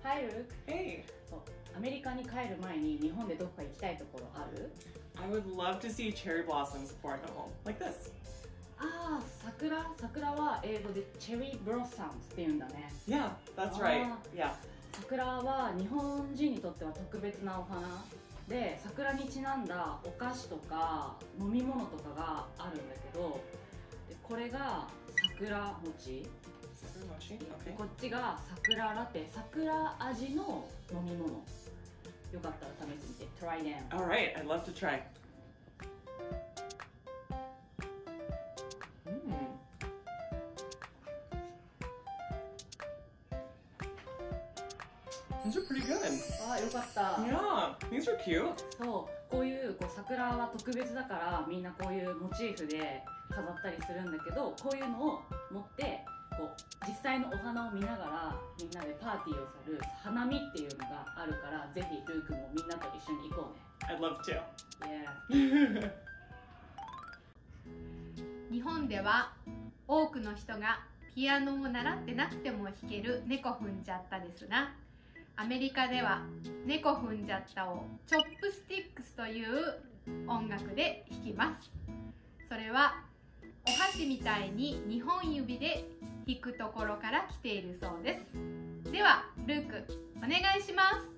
Hi, Luke. Hey, そう、アメリカに帰る前に日本でどっか行きたいところある？ I would love to see cherry blossoms before I go home, like this. ああ、桜は英語で Cherry Blossoms って言うんだね。 Yeah, that's right. Ah. Yeah. 桜は日本人にとっては特別なお花で、桜にちなんだお菓子とか飲み物とかがあるんだけど、でこれが桜餅、 Sakura mochi. で Okay. こっちが桜ラテ、桜味の飲み物。よかったら試してみて。Try them. All right, I'd love to try. These are pretty good. ああ、よかった。 Yeah, these are cute. そう、こういう桜は特別だからみんなこういうモチーフで飾ったりするんだけど、こういうのを持ってこう実際のお花を見ながらみんなでパーティーをする花見っていうのがあるから、ぜひルー君もみんなと一緒に行こうね。 I'd love to. Yeah. 日本では多くの人がピアノを習ってなくても弾ける猫踏んじゃったですが、アメリカでは猫踏んじゃったをチョップスティックスという音楽で弾きます。それはお箸みたいに2本指で弾くところから来ているそうです。ではルークお願いします。